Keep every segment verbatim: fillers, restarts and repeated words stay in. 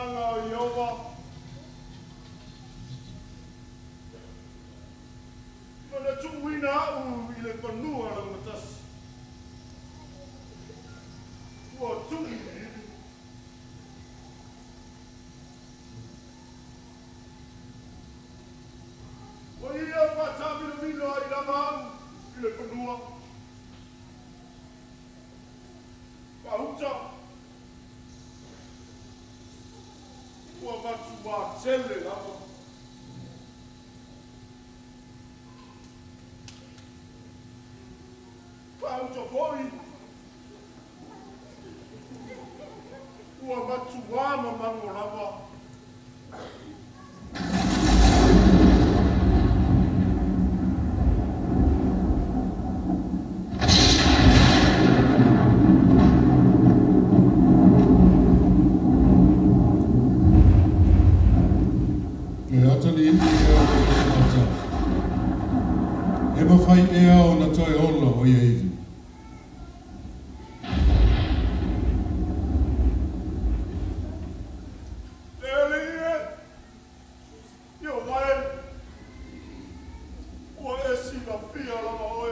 Nanga o Iowa. Mana tuwina au ile panua la matas. Wa tuwi. Wa ia fata vino vino ai la mau ile panua. Pauta. Wa matu wa tele la. Pauta foi. Wa matu wa mamango lava. E ma fai e au na toi ola o ia iwi. Te alia, io mai, ua e si la fia lama oe.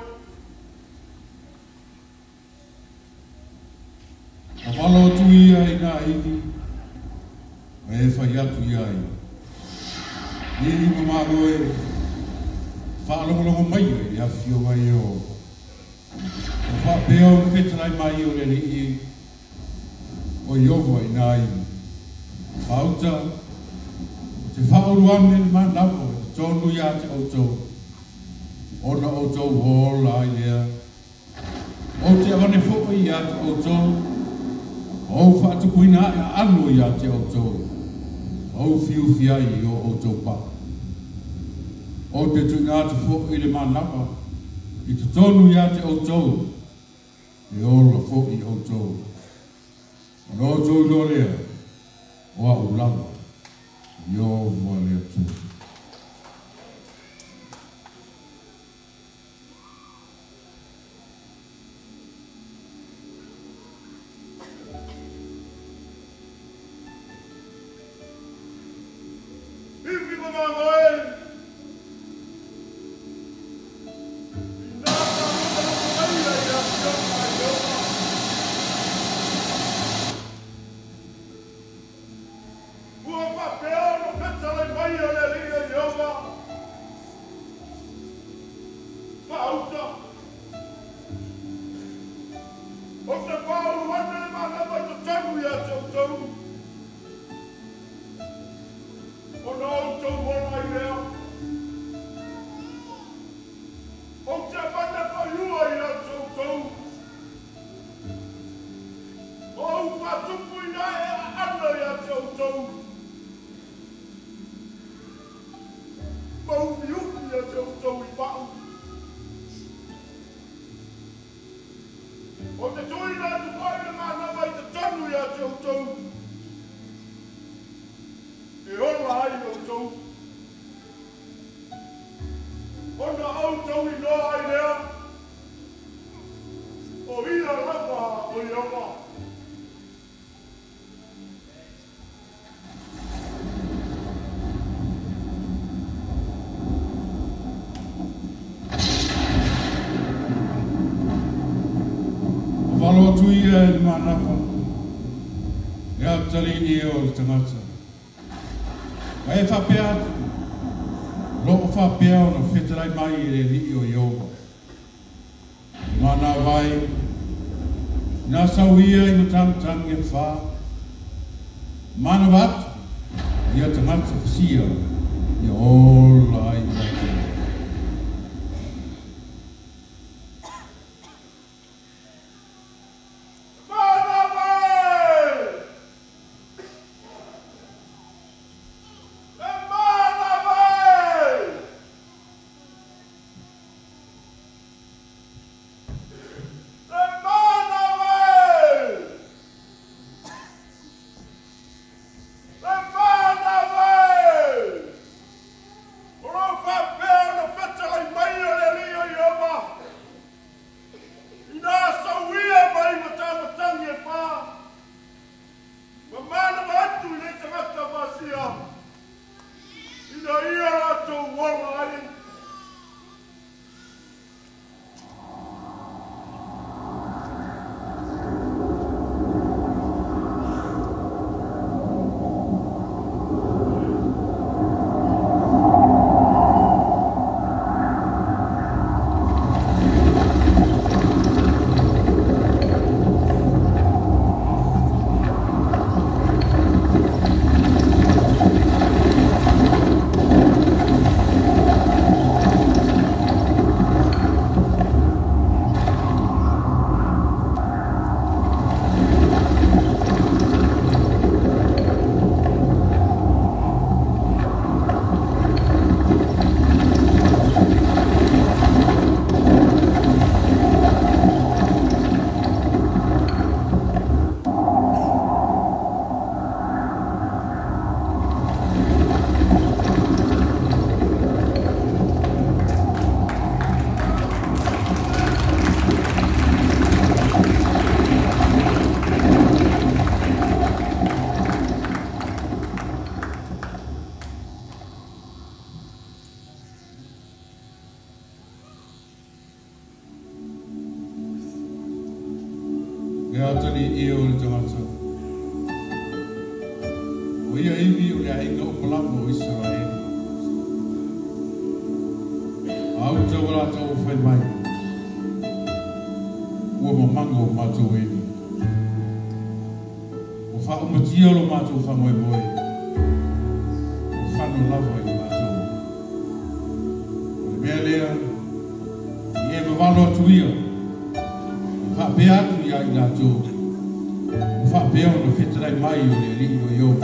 A wala o tu ia i nga iwi, a e fai atu ia i. Ni i mamaro e, whaalongolongo mai e a fio mai o. O whapea o whetalai mai o lele i o iowa i nā i. Pauta, te whaoruane ni man lapo, te tonu ia te autou. Ona autou hola i lea. O te awane foko i a te autou. O whaatukuina e anu i a te autou. O fiu fiai o autou pa. O te tuina te fo i le manapa, i te tonu ia te autou, e ola fo i autou. O no autou lo lea, o a ulama, i o mua lea tu. Hivi mama ngoe! O te tuina tu koe mana mai te tonu ia te autou. E ola ai autou. Ona autou i noa ai lea. O ina lapa o i opa. Walo atu ia e manapa, e a talini o le tangata. Wa e whapea atu, loko whapea o na wheterai mai e le li o iowa. Mana vai, nga sau ia i matangatang e wha, mana watu, i a tangata whasia, i ola i watu. O ia iwi o le ainga o palamo o Israel. Au tau la tau whai mai. Ua mamango o mātou eni. O wha o matia lo mātou whangoe moe. O whano lava i mātou. O le mea lea, i e mawalo atu ia. O wha pea atu ia i lātou. O wha pea o no whetarai mai o le li o iau.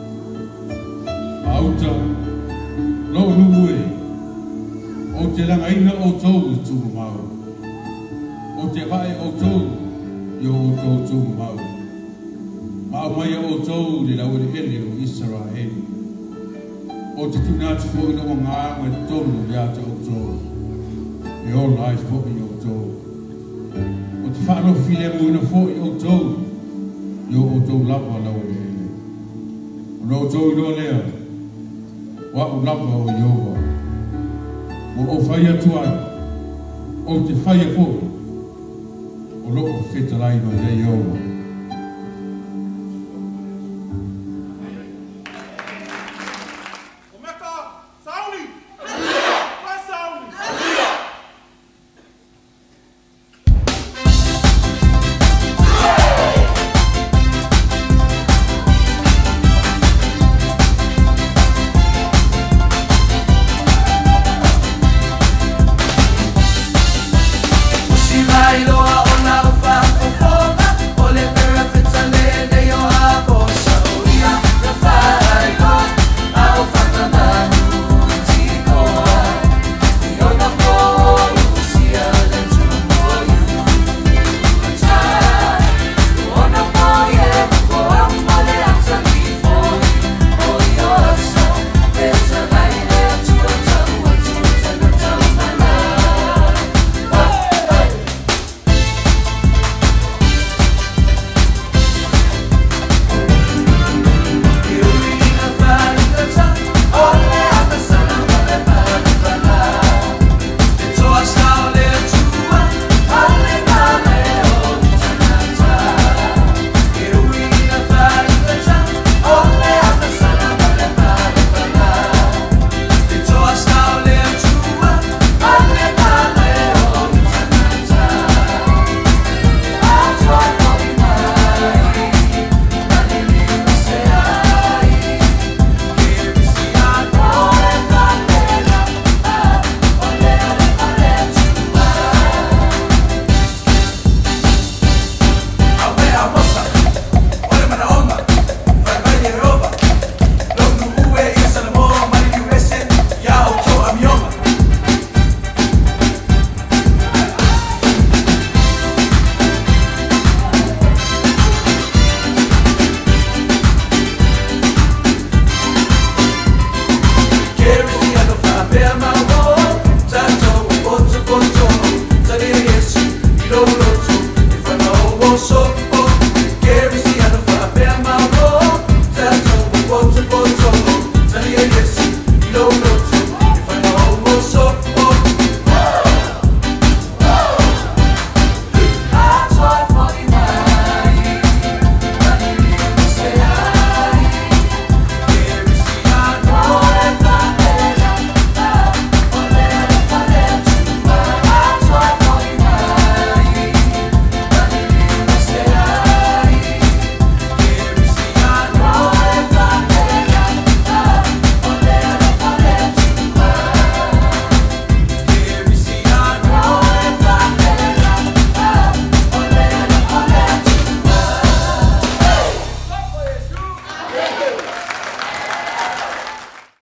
Auta, lo nungue, o te langa ina o tau i tūmu mau. O te vai o tau, i o tau tūmu mau. Mau mai o tau le lau le ele o Israel. O te tunati fo i no ngā ngā tonu i ata o tau. E o lai fo i o tau. O te whaano file mo ina fo i o tau, i o tau lapa lau le ele. O no tau i no lea, wa o lapa o Iowa. O o whaia tuai, o te whaia fo, o loko whetarai no le Iowa.